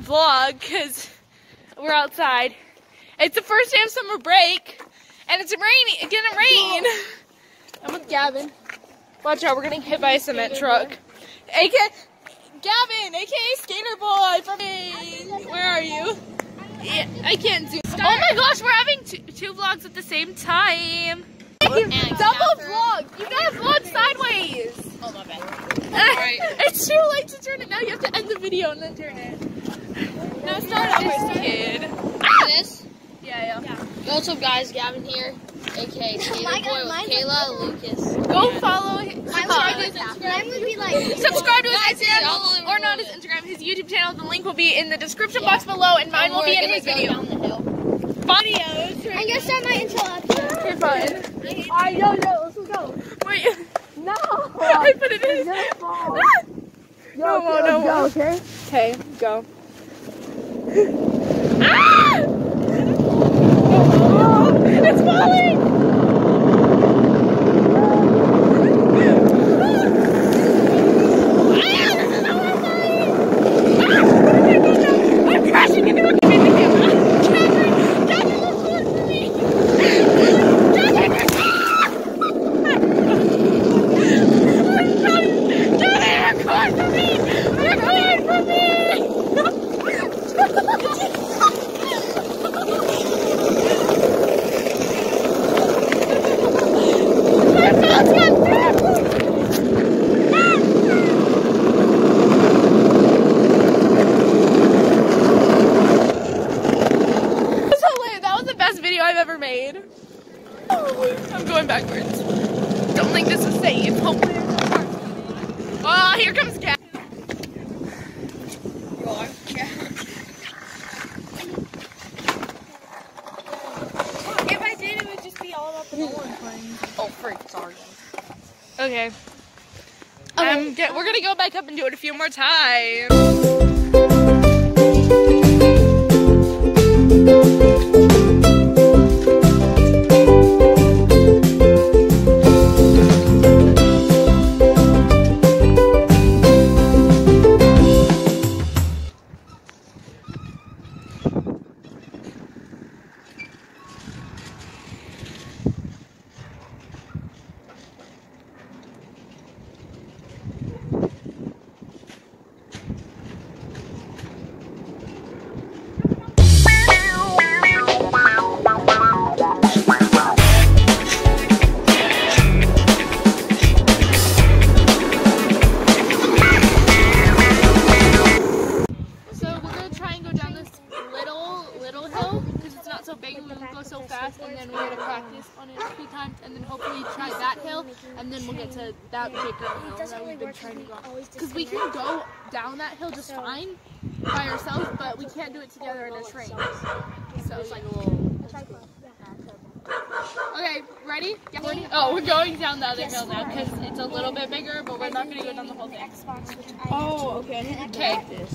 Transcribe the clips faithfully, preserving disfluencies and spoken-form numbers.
vlog because we're outside. It's the first day of summer break, and it's raining. It's gonna rain. I'm with Gavin. Watch out, we're getting hit by a cement truck. A K Gavin, A K A Skater Boy from me. Where are you? Yeah, I can't zoom. Oh my gosh, we're having two, two vlogs at the same time. Double vlog. You gotta vlog sideways. Oh my bad. Alright. It's too late to turn it now. You have to end the video and then turn it. No, start over, kid. Ah! This? Yeah, yeah. yeah. What's up, guys? Gavin here, A K A Skater Boy with Kayla, Lucas. Go follow him. Subscribe to his Instagram. Would be like, Subscribe to his Instagram, or not his Instagram, his YouTube channel. The link will be in the description box below, and mine will be in his video. Videos. I'm gonna start my intro. Okay, fine. Alright, yo, yo, let's go. Wait. No. I put it in. Yo, no more, no more. Okay. Okay, go. Ah! Oh, it's falling! I'm crashing into the camera! Catherine! Catherine, record for me! Catherine, record for me! Record for me! I've ever made. I'm going backwards. Don't think this is safe. Hopefully there's no car. Oh, here comes Cat. You are? Yeah. If I did, it would just be all up in the one playing. Oh, freak, sorry. Okay. Um, get, we're gonna go back up and do it a few more times. So fast, and then we're going to practice on it a few times, and then hopefully try that hill, and then we'll get to that bigger hill that we've been trying to go. Because we can go down that hill just fine by ourselves, but we can't do it together in a train. So it's like a little... Okay, ready? Oh, we're going down the other hill now, because it's a little bit bigger, but we're not going to go down the whole thing. Oh, okay. Okay.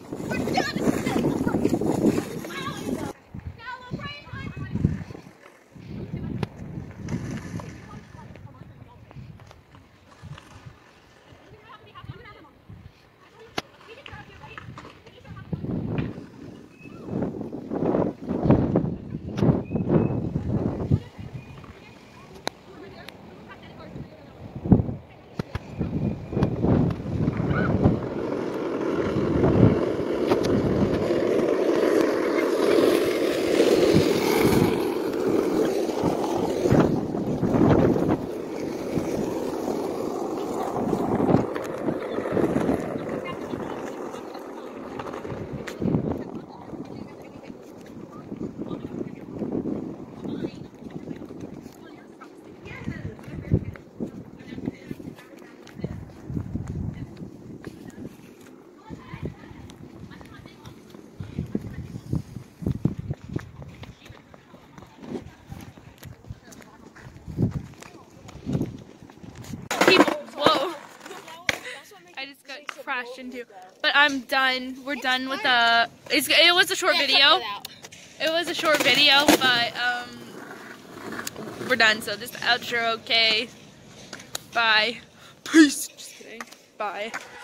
Crashed into, but I'm done. We're done with the. It's, it was a short video. It was a short video, but um, we're done. So this is the outro. Okay, bye. Peace. Just kidding. Bye.